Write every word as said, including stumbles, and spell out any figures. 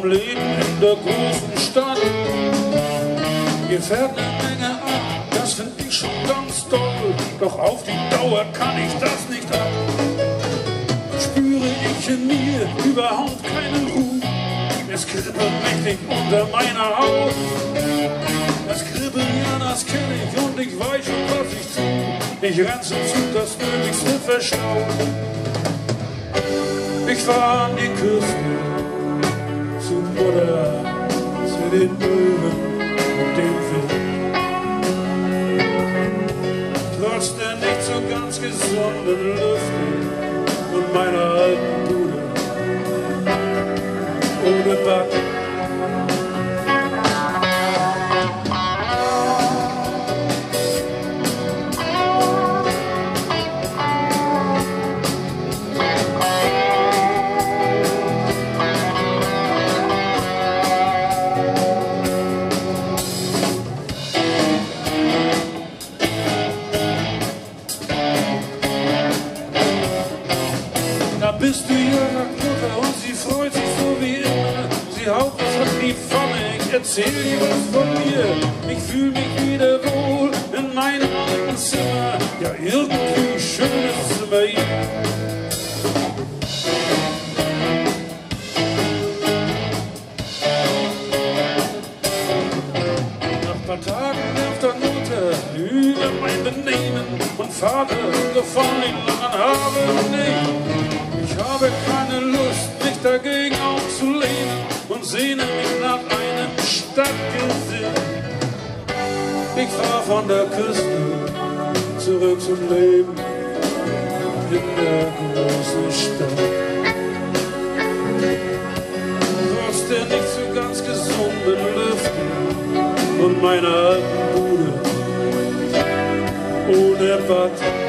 vom Leben in der großen Stadt. Mir fährt eine Menge ab, das find ich schon ganz toll, doch auf die Dauer kann ich das nicht ab. Spüre ich in mir überhaupt keinen Ruhe, es kribbelt mächtig unter meiner Haut. Das Kribbeln, ja, das kenn ich und ich weiß schon, was ich tu. Ich renn zum Zug, das Nötigste verschaut. Ich fahr an die Küste zu Mutter, zu den Möwen und dem Wind. Trotz der nicht so ganz gesunden Lüfte und meiner alten Bude ohne Bad. Da bist du ja, sagt Mutter, und sie freut sich so wie immer. Sie haut was auf die Pfanne, ich erzähl dir was von mir. Ich fühl mich wieder wohl in meinem alten Zimmer. Ja, irgendwie schön ist es immer hier. Nach ein paar Tagen nervt dann Mutter über mein Benehmen und Vater gefallen an habe nicht. Ich habe keine Lust, mich dagegen aufzulehnen und sehne mich nach einem Stadtgesicht. Ich fahr von der Küste zurück zum Leben in der großen Stadt. Trotz der nicht so ganz gesunden Lüfte und meiner alten Bude ohne Bad.